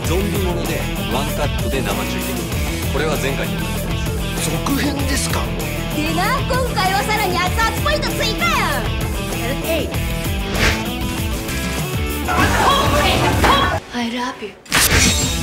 ゾンビものでワンカットで生中継。これは前回になってます。 続編ですか。 でな、今回はさらに熱々ポイント追加やん。I love you.